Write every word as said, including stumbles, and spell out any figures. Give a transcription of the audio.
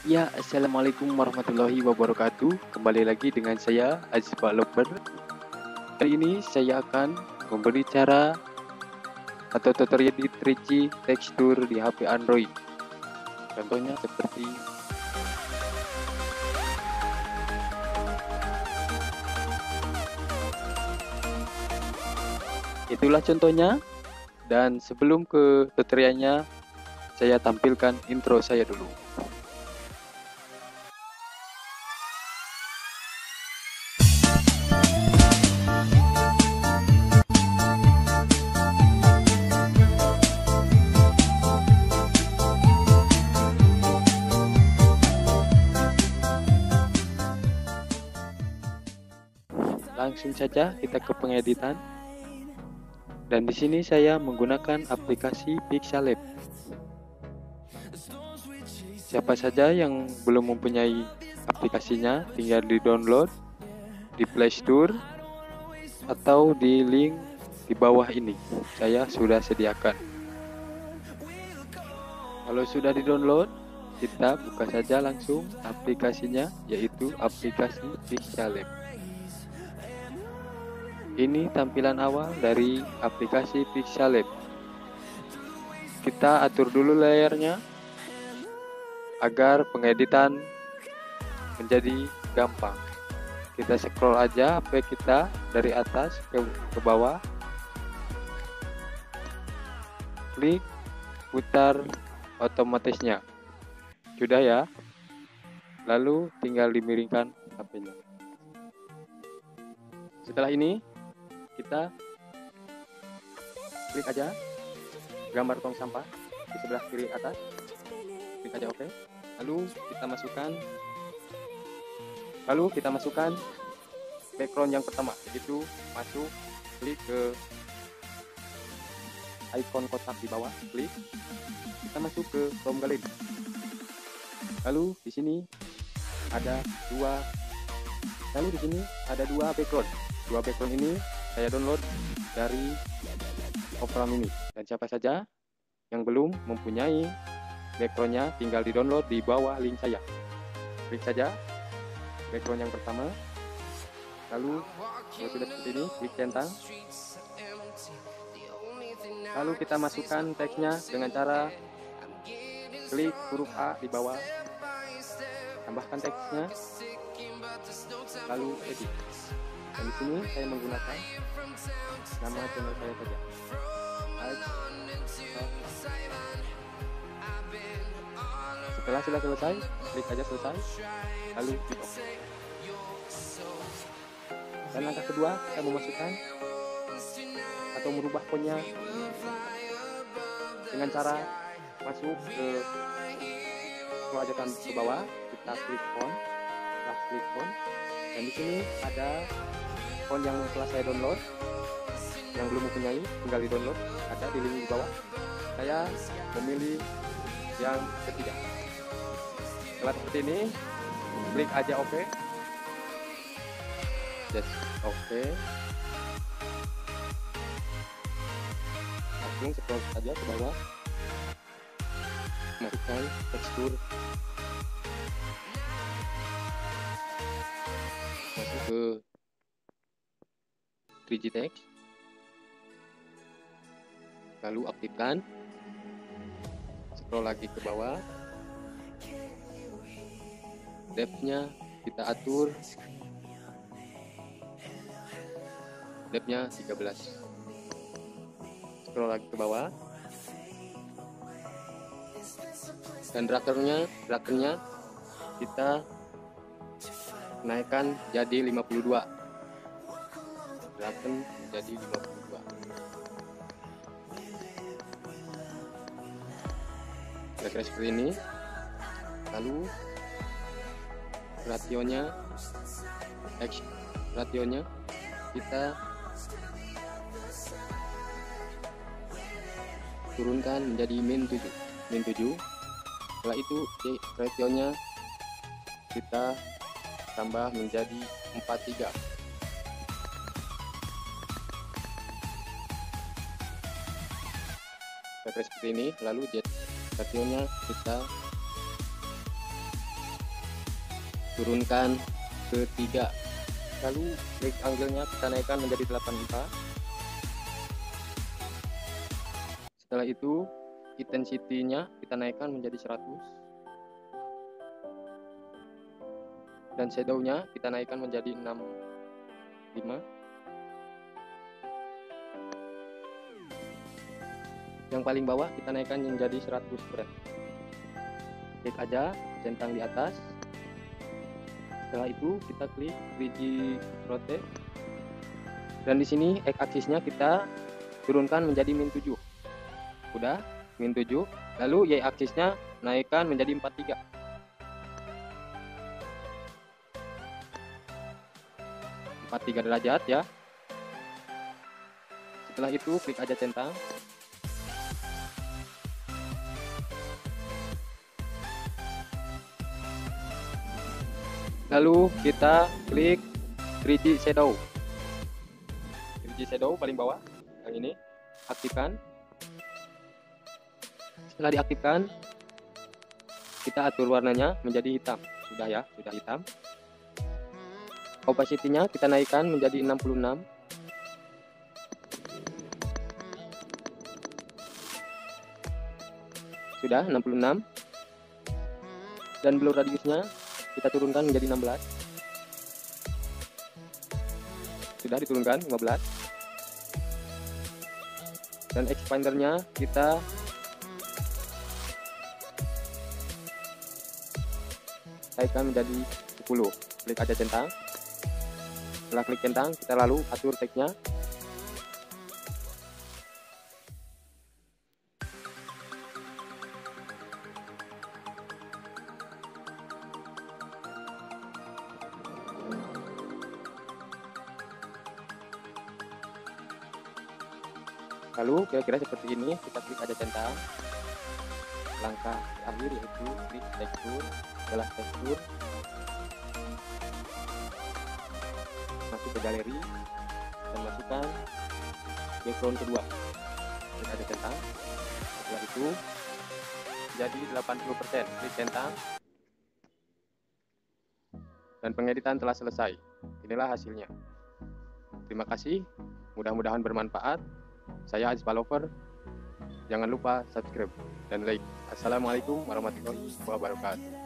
Ya, Assalamualaikum warahmatullahi wabarakatuh. Kembali lagi dengan saya, Aziz Developer. Kali ini saya akan memberi cara atau tutorial di tiga G tekstur di H P Android. Contohnya seperti itulah contohnya. Dan sebelum ke tutorialnya, saya tampilkan intro saya dulu. Langsung saja kita ke pengeditan. Dan di sini saya menggunakan aplikasi Pixalab. Siapa saja yang belum mempunyai aplikasinya, tinggal di-download di Play Store atau di link di bawah ini. Saya sudah sediakan. Kalau sudah di-download, kita buka saja langsung aplikasinya, yaitu aplikasi Pixalab. Ini tampilan awal dari aplikasi Pixalab. Kita atur dulu layarnya agar pengeditan menjadi gampang. Kita scroll aja H P kita dari atas ke, ke bawah. Klik putar otomatisnya. Sudah ya. Lalu tinggal dimiringkan H P-nya. Setelah ini kita klik aja gambar tong sampah di sebelah kiri atas, klik aja oke. Lalu kita masukkan lalu kita masukkan background yang pertama, yaitu masuk, klik ke icon kotak di bawah, klik, kita masuk ke Chrome Gallery. Lalu di sini ada dua lalu di sini ada dua background. Dua background ini saya download dari Opera Mini, dan siapa saja yang belum mempunyai backgroundnya tinggal di download di bawah link saya. Klik saja background yang pertama, lalu kalau sudah seperti ini klik centang, lalu kita masukkan teksnya dengan cara klik huruf A di bawah, tambahkan teksnya, lalu edit. Dan di sini saya menggunakan nama channel saya saja. Setelah sudah selesai, klik aja selesai, lalu klik OK. Dan langkah kedua, kita memasukkan atau merubah fontnya dengan cara masuk ke scroll aja kan ke bawah, kita klik font, setelah klik font, dan di sini ada font yang telah saya download. Yang belum mempunyai tinggal di download, ada di link di bawah. Saya memilih yang ketiga. Setelah seperti ini, klik aja OK. Just OK. Langsung scroll saja ke bawah, masukkan tekstur, masuk ke tiga G Text, lalu aktifkan, scroll lagi ke bawah, depth-nya kita atur, depth-nya tiga belas, scroll lagi ke bawah, dan drakernya drakernya kita naikkan jadi lima puluh dua, draken jadi lima puluh dua. Kira-kira seperti ini. Lalu rasionya X rasionya kita turunkan menjadi min tujuh min tujuh. Setelah itu rasionya kita tambah menjadi empat tiga. Seperti ini. Lalu jet rasionya kita turunkan ke tiga. Lalu klik angle-nya kita naikkan menjadi delapan puluh empat. Setelah itu intensity-nya kita naikkan menjadi seratus. Dan shadow-nya kita naikkan menjadi enam puluh lima. Yang paling bawah kita naikkan menjadi seratus persen. Klik aja centang di atas. Setelah itu kita klik tiga G rotate. Dan di sini X aksisnya kita turunkan menjadi min tujuh. Udah, min tujuh. Lalu Y aksisnya naikkan menjadi empat puluh tiga. empat puluh tiga derajat ya. Setelah itu klik aja centang. Lalu kita klik tiga G shadow. tiga G shadow paling bawah, yang ini, aktifkan. Setelah diaktifkan, kita atur warnanya menjadi hitam. Sudah ya, sudah hitam. Opacity-nya kita naikkan menjadi enam puluh enam. Sudah enam puluh enam. Dan blur radiusnya kita turunkan menjadi enam belas. Sudah diturunkan lima belas. Dan expandernya kita naikkan menjadi sepuluh. Klik aja centang. Setelah klik centang, kita lalu atur teksnya. Lalu kira-kira seperti ini, kita klik aja centang. Langkah terakhir yaitu klik tekstur, setelah tekstur masuk ke galeri dan masukkan background kedua. Klik aja centang. Setelah itu jadi delapan puluh persen. Klik centang. Dan pengeditan telah selesai. Inilah hasilnya. Terima kasih. Mudah-mudahan bermanfaat. Saya Aziz Palover. Jangan lupa subscribe dan like. Assalamualaikum warahmatullahi wabarakatuh.